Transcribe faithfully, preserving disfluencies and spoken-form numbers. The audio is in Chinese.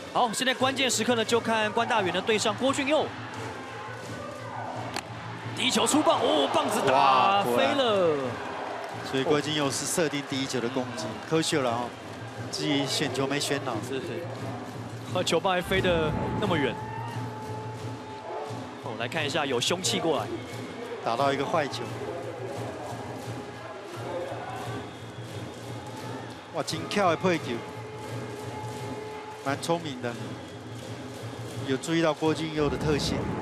好，现在关键时刻呢，就看关大元呢对上郭俊佑。第一球出棒，哦，棒子打飞了。 所以郭俊佑是设定第一球的攻击，可惜了哦，自己选球没选好。 是，和球棒还飞得那么远。哦，来看一下，有凶器过来， 打到一个坏球。哇，真巧的配球，蛮聪明的，有注意到郭俊佑的特性。